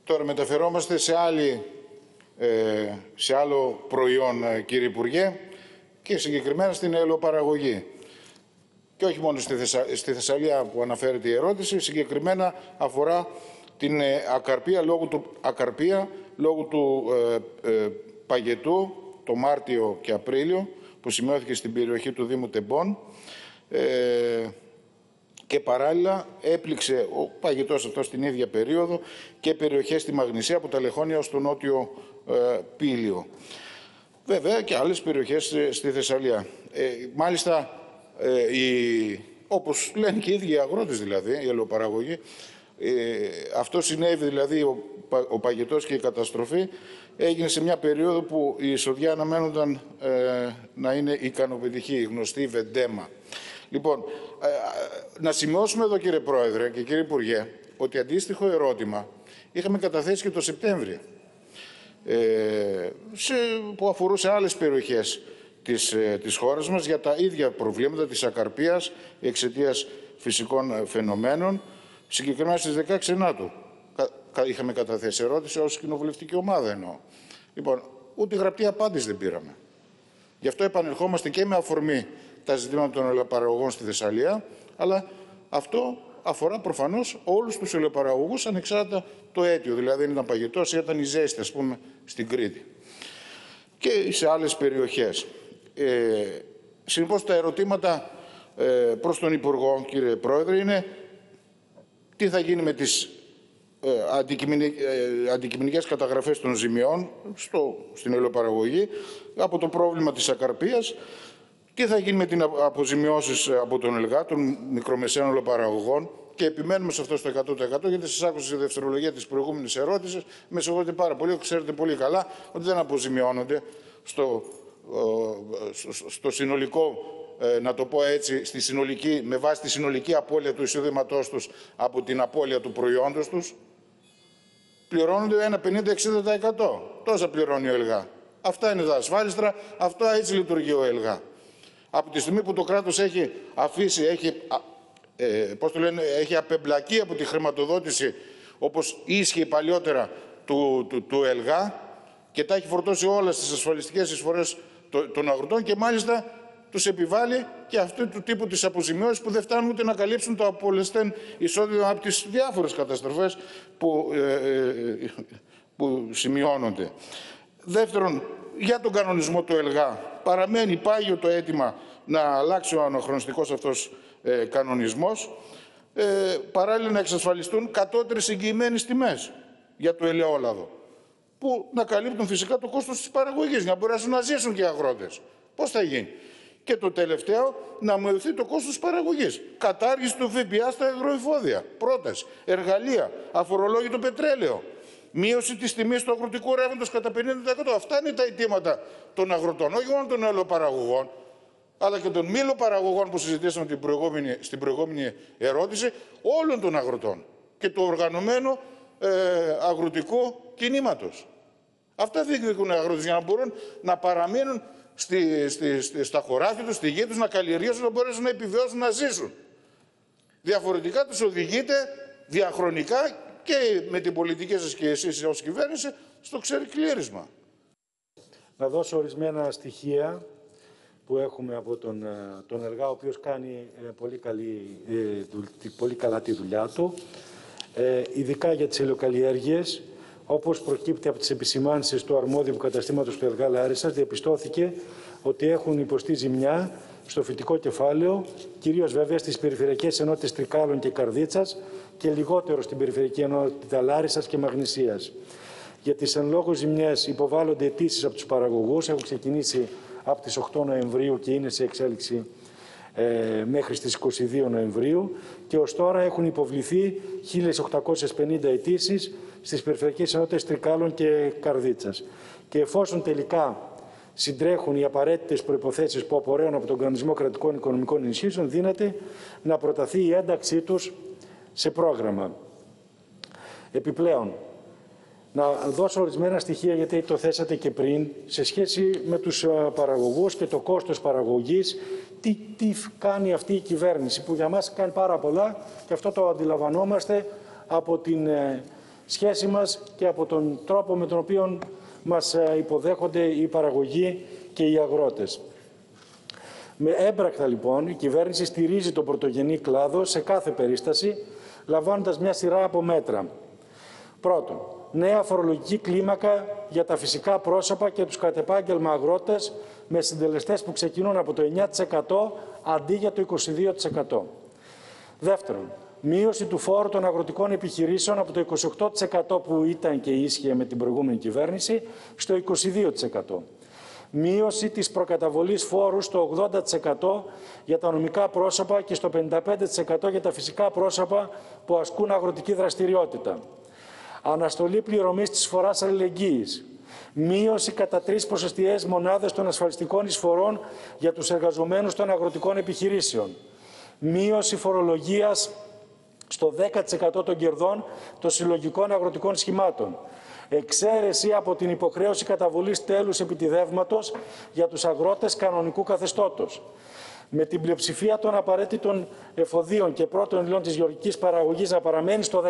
Τώρα μεταφερόμαστε σε άλλο προϊόν, κύριε Υπουργέ, και συγκεκριμένα στην ελαιοπαραγωγή. Και όχι μόνο στη Θεσσαλία που αναφέρεται η ερώτηση, συγκεκριμένα αφορά την ακαρπία λόγω του παγετού το Μάρτιο και Απρίλιο που σημειώθηκε στην περιοχή του Δήμου Τεμπών και παράλληλα έπληξε ο παγετός αυτός την ίδια περίοδο και περιοχές στη Μαγνησία από τα Λεχόνια ως το νότιο Πήλιο. Βέβαια και άλλες περιοχές στη Θεσσαλία. Μάλιστα, όπως λένε και οι ίδιοι οι αγρότες δηλαδή, η ελαιοπαραγωγή, αυτό συνέβη δηλαδή ο παγετός και η καταστροφή έγινε σε μια περίοδο που η εισοδιά αναμένονταν να είναι ικανοποιητική, η γνωστή βεντέμα. Λοιπόν, να σημειώσουμε εδώ, κύριε Πρόεδρε και κύριε Υπουργέ, ότι αντίστοιχο ερώτημα είχαμε καταθέσει και το Σεπτέμβριο, που αφορούσε άλλες περιοχές της χώρας μας για τα ίδια προβλήματα της ακαρπίας εξαιτίας φυσικών φαινομένων. Συγκεκριμένα στις 16 Ενάτου είχαμε καταθέσει ερώτηση ως κοινοβουλευτική ομάδα εννοώ. Λοιπόν, ούτε γραπτή απάντηση δεν πήραμε. Γι' αυτό επανερχόμαστε και με αφορμή τα ζητήματα των ελαιοπαραγωγών στη Θεσσαλία, αλλά αυτό αφορά προφανώς όλους τους ελαιοπαραγωγούς ανεξάρτητα το αίτιο, δηλαδή αν ήταν παγετός ή ήταν η ζέστη, ας πούμε, στην Κρήτη και σε άλλες περιοχές. Συνεπώς τα ερωτήματα προς τον Υπουργό, κύριε Πρόεδρε, είναι τι θα γίνει με τις αντικειμενικές καταγραφές των ζημιών στην ελαιοπαραγωγή από το πρόβλημα της ακαρπίας, τι θα γίνει με την αποζημιώσεις από τον ΕΛΓΑ των μικρομεσαίων ελαιοπαραγωγών, και επιμένουμε σε αυτό στο 100% γιατί σας άκουσα στη δευτερολογία της προηγούμενης ερώτησης. Με συγχωρείτε πάρα πολύ, ξέρετε πολύ καλά ότι δεν αποζημιώνονται στο συνολικό, να το πω έτσι, με βάση τη συνολική απώλεια του εισοδήματός τους από την απώλεια του προϊόντος τους. Πληρώνονται ένα 50-60%. Τόσα πληρώνει ο ΕΛΓΑ. Αυτά είναι τα ασφάλιστρα, αυτό έτσι λειτουργεί ο ΕΛΓΑ. Από τη στιγμή που το κράτος έχει αφήσει, έχει απεμπλακεί από τη χρηματοδότηση, όπως ίσχυε παλιότερα του ΕΛΓΑ, και τα έχει φορτώσει όλα στις ασφαλιστικές εισφορές των αγροτών και μάλιστα τους επιβάλλει και αυτού του τύπου τις αποζημιώσεις που δεν φτάνουν ούτε να καλύψουν το απολεσθέν εισόδημα από τις διάφορες καταστροφές που σημειώνονται. Δεύτερον, για τον κανονισμό του ΕΛΓΑ παραμένει πάγιο το αίτημα να αλλάξει ο αναχρονιστικός αυτός κανονισμός, παράλληλα να εξασφαλιστούν κατώτερες εγγυημένες τιμές για το ελαιόλαδο, που να καλύπτουν φυσικά το κόστος της παραγωγής, για να μπορέσουν να ζήσουν και οι αγρότες. Πώς θα γίνει? Και το τελευταίο, να μειωθεί το κόστος της παραγωγής. Κατάργηση του ΦΠΑ στα αγροϊφόδια. Πρόταση. Εργαλεία. Αφορολόγητο πετρέλαιο. Μείωση της τιμής του αγροτικού ρεύματος κατά 50%. Αυτά είναι τα αιτήματα των αγροτών, όχι μόνο των ελαιοπαραγωγών, αλλά και των μήλοπαραγωγών που συζητήσαμε στην προηγούμενη ερώτηση, όλων των αγροτών και του οργανωμένου αγροτικού κινήματος. Αυτά διεκδικούν οι αγρότες για να μπορούν να παραμείνουν στα χωράφια τους, στη γη τους, να καλλιεργήσουν, να μπορέσουν να επιβιώσουν, να ζήσουν. Διαφορετικά τους οδηγείτε διαχρονικά και με την πολιτική σας και εσείς ως κυβέρνηση στο ξερικλήρισμα. Να δώσω ορισμένα στοιχεία που έχουμε από τον ΕΛΓΑ, ο οποίος κάνει πολύ καλά τη δουλειά του, ειδικά για τις ελαιοκαλλιέργειες. Όπως προκύπτει από τις επισημάνσεις του αρμόδιου καταστήματος του ΕΛΓΑ Λάρισσας, διαπιστώθηκε ότι έχουν υποστεί ζημιά στο φυτικό κεφάλαιο, κυρίως βέβαια στις περιφερειακές ενότητες Τρικάλων και Καρδίτσας και λιγότερο στην περιφερειακή ενότητα Λάρισσας και Μαγνησίας. Για τις εν λόγω ζημιές υποβάλλονται αιτήσεις από τους παραγωγούς, έχουν ξεκινήσει από τις 8 Νοεμβρίου και είναι σε εξέλιξη μέχρι στις 22 Νοεμβρίου και ως τώρα έχουν υποβληθεί 1.850 αιτήσεις στις περιφερειακές ενότητες Τρικάλων και Καρδίτσας. Και εφόσον τελικά συντρέχουν οι απαραίτητες προϋποθέσεις που απορρέουν από τον κανονισμό κρατικών οικονομικών ενισχύσεων, δύναται να προταθεί η ένταξή τους σε πρόγραμμα. Επιπλέον, να δώσω ορισμένα στοιχεία, γιατί το θέσατε και πριν, σε σχέση με τους παραγωγούς και το κόστος παραγωγής, τι κάνει αυτή η κυβέρνηση, που για μας κάνει πάρα πολλά και αυτό το αντιλαμβανόμαστε από την σχέση μας και από τον τρόπο με τον οποίο μας υποδέχονται οι παραγωγοί και οι αγρότες. Με έμπρακτα λοιπόν η κυβέρνηση στηρίζει τον πρωτογενή κλάδο σε κάθε περίσταση, λαμβάνοντας μια σειρά από μέτρα. Πρώτον, νέα φορολογική κλίμακα για τα φυσικά πρόσωπα και τους κατ' επάγγελμα αγρότες με συντελεστές που ξεκινούν από το 9% αντί για το 22%. Δεύτερον, μείωση του φόρου των αγροτικών επιχειρήσεων από το 28% που ήταν και ίσχυε με την προηγούμενη κυβέρνηση στο 22%. Μείωση της προκαταβολής φόρου στο 80% για τα νομικά πρόσωπα και στο 55% για τα φυσικά πρόσωπα που ασκούν αγροτική δραστηριότητα. Αναστολή πληρωμής της εισφοράς αλληλεγγύης. Μείωση κατά 3 ποσοστιαίες μονάδες των ασφαλιστικών εισφορών για τους εργαζομένους των αγροτικών επιχειρήσεων. Μείωση φορολογίας στο 10% των κερδών των συλλογικών αγροτικών σχημάτων. Εξαίρεση από την υποχρέωση καταβολής τέλους επιτιδεύματος για τους αγρότες κανονικού καθεστώτος. Με την πλειοψηφία των απαραίτητων εφοδίων και πρώτων υλών της γεωργικής παραγωγής να παραμένει στο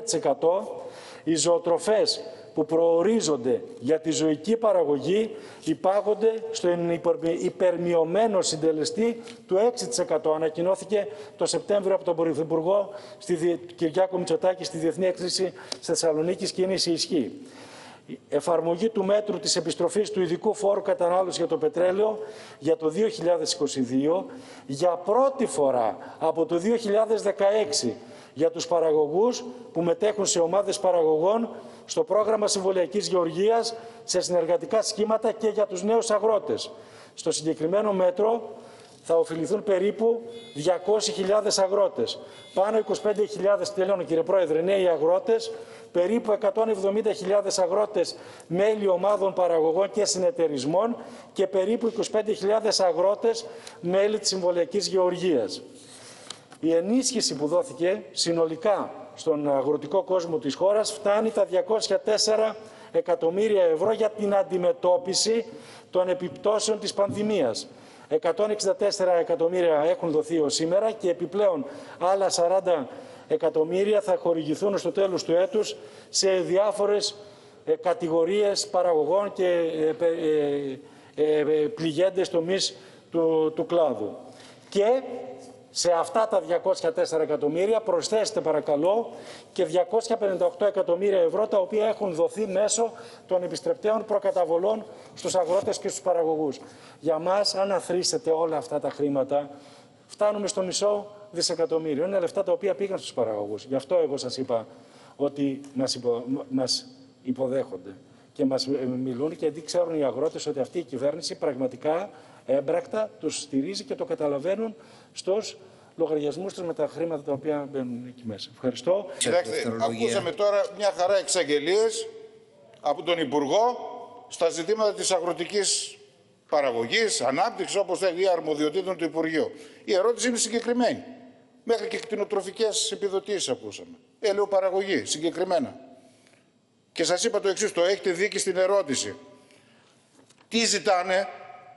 13%, οι ζωοτροφές που προορίζονται για τη ζωική παραγωγή υπάγονται στον υπερμειωμένο συντελεστή του 6%. Ανακοινώθηκε το Σεπτέμβριο από τον Πρωθυπουργό Κυριάκο Μητσοτάκη στη Διεθνή Έκθεση Θεσσαλονίκης και είναι σε ισχύ. Εφαρμογή του μέτρου της επιστροφής του ειδικού φόρου κατανάλωσης για το πετρέλαιο για το 2022 για πρώτη φορά από το 2016 για τους παραγωγούς που μετέχουν σε ομάδες παραγωγών στο πρόγραμμα Συμβολιακής Γεωργίας σε συνεργατικά σχήματα και για τους νέους αγρότες. Στο συγκεκριμένο μέτρο θα ωφεληθούν περίπου 200.000 αγρότες. Πάνω 25.000, τελειώνω κύριε Πρόεδρε, νέοι αγρότες, περίπου 170.000 αγρότες μέλη ομάδων παραγωγών και συνεταιρισμών και περίπου 25.000 αγρότες μέλη της Συμβολιακής Γεωργίας. Η ενίσχυση που δόθηκε συνολικά στον αγροτικό κόσμο της χώρας φτάνει τα 204 εκατομμύρια ευρώ για την αντιμετώπιση των επιπτώσεων της πανδημίας. 164 εκατομμύρια έχουν δοθεί ως σήμερα και επιπλέον άλλα 40 εκατομμύρια θα χορηγηθούν στο τέλος του έτους σε διάφορες κατηγορίες παραγωγών και πληγέντες τομείς του κλάδου. Και σε αυτά τα 204 εκατομμύρια προσθέστε παρακαλώ και 258 εκατομμύρια ευρώ τα οποία έχουν δοθεί μέσω των επιστρεπτέων προκαταβολών στους αγρότες και στους παραγωγούς. Για μας, αν αθροίσετε όλα αυτά τα χρήματα, φτάνουμε στο μισό δισεκατομμύριο. Είναι λεφτά τα οποία πήγαν στους παραγωγούς. Γι' αυτό εγώ σας είπα ότι μας υποδέχονται και μας μιλούν και γιατί ξέρουν οι αγρότες ότι αυτή η κυβέρνηση πραγματικά έμπρακτα τους στηρίζει και το καταλαβαίνουν στους λογαριασμούς τους με τα χρήματα τα οποία μπαίνουν εκεί μέσα. Ευχαριστώ. Κοιτάξτε, ακούσαμε τώρα μια χαρά εξαγγελίες από τον Υπουργό στα ζητήματα της αγροτικής παραγωγής, ανάπτυξης, όπως θέλει, ή αρμοδιοτήτων του Υπουργείου. Η ερώτηση είναι συγκεκριμένη. Μέχρι και κτηνοτροφικές επιδοτήσεις ακούσαμε. Ελαιοπαραγωγή, συγκεκριμένα. Και σας είπα το εξής, το έχετε δίκη στην ερώτηση. Τι ζητάνε?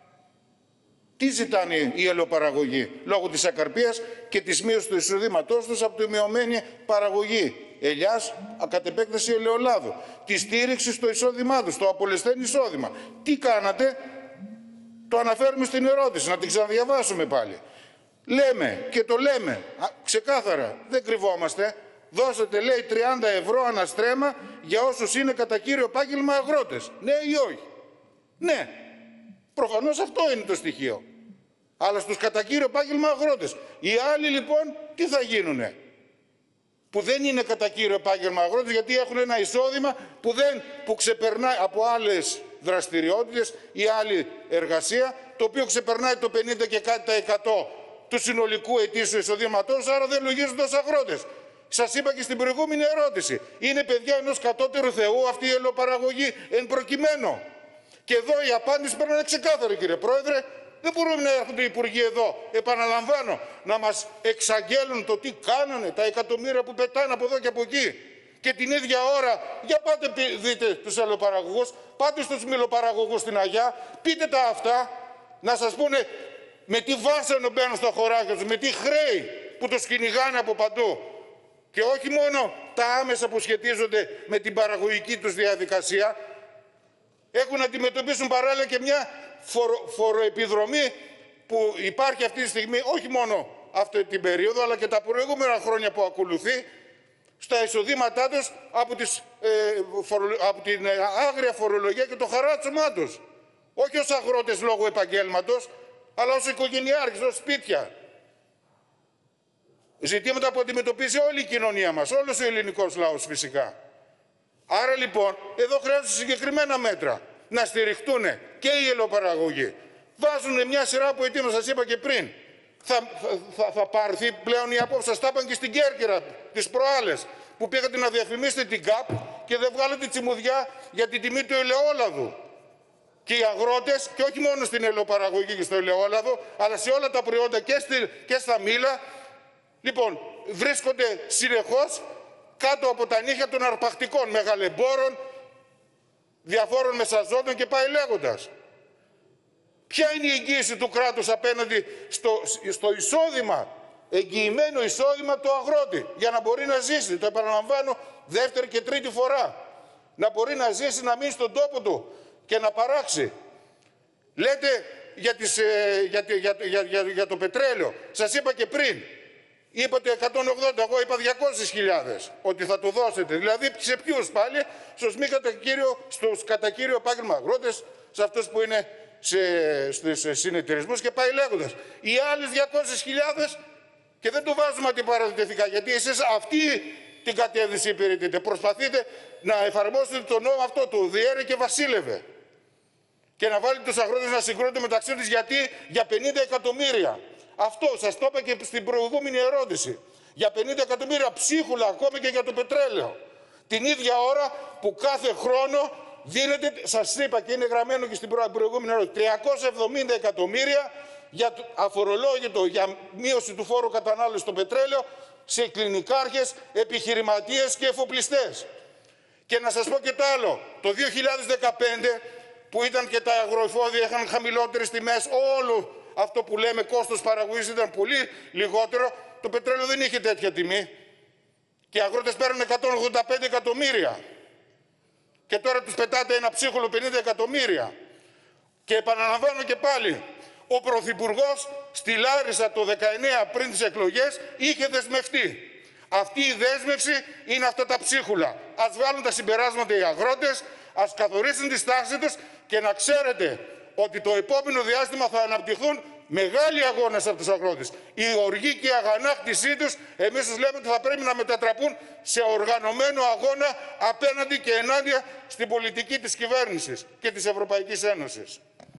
Τι ζητάνε οι ελαιοπαραγωγοί λόγω της ακαρπίας και της μείωσης του εισοδήματός τους από τη μειωμένη παραγωγή ελιάς, κατ' επέκταση ελαιολάδου, τη στήριξη στο εισόδημά τους, το απολεσθέν εισόδημα. Τι κάνατε? Το αναφέρουμε στην ερώτηση, να την ξαναδιαβάσουμε πάλι. Λέμε και το λέμε ξεκάθαρα, δεν κρυβόμαστε. Δώσετε, λέει, 30 ευρώ αναστρέμα για όσους είναι κατά κύριο επάγγελμα αγρότες. Ναι ή όχι? Ναι. Προφανώς αυτό είναι το στοιχείο. Αλλά στους κατά κύριο επάγγελμα αγρότες. Οι άλλοι λοιπόν τι θα γίνουνε? Που δεν είναι κατά κύριο επάγγελμα αγρότες γιατί έχουν ένα εισόδημα που ξεπερνάει από άλλες δραστηριότητες ή άλλη εργασία, το οποίο ξεπερνάει το 50 και κάτι τα 100 του συνολικού ετήσιου εισοδήματος, άρα δεν λογίζονται ως αγρότες. Σας είπα και στην προηγούμενη ερώτηση. Είναι παιδιά ενός κατώτερου Θεού αυτή η ελαιοπαραγωγή εν προκειμένου. Και εδώ η απάντηση πρέπει να είναι ξεκάθαρη, κύριε Πρόεδρε. Δεν μπορούμε να έρχονται οι υπουργοί εδώ, επαναλαμβάνω, να μας εξαγγέλουν το τι κάνανε, τα εκατομμύρια που πετάνε από εδώ και από εκεί. Και την ίδια ώρα, για πάτε δείτε τους ελαιοπαραγωγούς, πάτε στους μιλοπαραγωγούς στην Αγιά, πείτε τα αυτά, να σας πούνε με τι βάσανο μπαίνουν στα χωράκια τους, με τι χρέη που τους κυνηγάνε από παντού. Και όχι μόνο τα άμεσα που σχετίζονται με την παραγωγική τους διαδικασία, έχουν να αντιμετωπίσουν παράλληλα και μια φοροεπιδρομή που υπάρχει αυτή τη στιγμή, όχι μόνο αυτή την περίοδο, αλλά και τα προηγούμενα χρόνια που ακολουθεί, στα εισοδήματά τους από την άγρια φορολογία και το χαράτσωμά τους. Όχι ως αγρότες λόγω επαγγέλματος, αλλά ως οικογενειάρχες, ως σπίτια. Ζητήματα που αντιμετωπίζει όλη η κοινωνία μας, όλος ο ελληνικός λαός φυσικά. Άρα λοιπόν, εδώ χρειάζονται συγκεκριμένα μέτρα να στηριχτούν και οι ελαιοπαραγωγοί. Βάζουν μια σειρά από αιτήματα, σας είπα και πριν. Θα πάρθει πλέον η απόψη, σας τα είπαν και στην Κέρκυρα τις προάλλες, που πήγατε να διαφημίσετε την ΚΑΠ και δεν βγάλετε τσιμουδιά για την τιμή του ελαιόλαδου. Και οι αγρότες, και όχι μόνο στην ελαιοπαραγωγή και στο ελαιόλαδο, αλλά σε όλα τα προϊόντα και στα μήλα, λοιπόν, βρίσκονται συνεχώς κάτω από τα νύχια των αρπακτικών μεγαλεμπόρων, διαφόρων μεσαζόντων και πάει λέγοντας. Ποια είναι η εγγύηση του κράτους απέναντι στο εισόδημα, εγγυημένο εισόδημα του αγρότη, για να μπορεί να ζήσει, το επαναλαμβάνω δεύτερη και τρίτη φορά, να μπορεί να ζήσει, να μείνει στον τόπο του και να παράξει. Λέτε για το πετρέλαιο, σας είπα και πριν, είπατε 180, εγώ είπα 200.000 ότι θα το δώσετε. Δηλαδή σε ποιους πάλι? Στους κατά κύριο επάγγελμα αγρότες, σε αυτούς που είναι στους συνεταιρισμούς και πάει λέγοντας. Οι άλλες 200.000 και δεν το βάζουμε αντιπαρατετικά, γιατί εσείς αυτή την κατεύθυνση υπηρετείτε. Προσπαθείτε να εφαρμόσετε το νόμο αυτό, το διέρε και βασίλευε. Και να βάλετε τους αγρότες να συγκρούνται μεταξύ τους, γιατί για 50 εκατομμύρια. Αυτό σας το είπα και στην προηγούμενη ερώτηση. Για 50 εκατομμύρια ψίχουλα, ακόμη και για το πετρέλαιο. Την ίδια ώρα που κάθε χρόνο δίνεται, σας είπα και είναι γραμμένο και στην προηγούμενη ερώτηση, 370 εκατομμύρια για αφορολόγητο, για μείωση του φόρου κατανάλωσης στο πετρέλαιο σε κλινικάρχες, επιχειρηματίες και εφοπλιστές. Και να σας πω και το άλλο. Το 2015 που ήταν και τα αγροεφόδια είχαν χαμηλότερες τιμές, όλο αυτό που λέμε κόστος παραγωγής ήταν πολύ λιγότερο, το πετρέλαιο δεν είχε τέτοια τιμή. Και οι αγρότες παίρνουν 185 εκατομμύρια. Και τώρα τους πετάτε ένα ψίχουλο 50 εκατομμύρια. Και επαναλαμβάνω και πάλι, ο Πρωθυπουργός στη Λάρισα το 19 πριν τις εκλογές είχε δεσμευτεί. Αυτή η δέσμευση είναι αυτά τα ψίχουλα. Ας βγάλουν τα συμπεράσματα οι αγρότες, ας καθορίσουν τη στάση τους και να ξέρετε ότι το επόμενο διάστημα θα αναπτυχθούν μεγάλοι αγώνες από τους αγρότες. Η οργή και η αγανάκτησή τους, εμείς τους λέμε ότι θα πρέπει να μετατραπούν σε οργανωμένο αγώνα απέναντι και ενάντια στην πολιτική της κυβέρνησης και της Ευρωπαϊκής Ένωσης.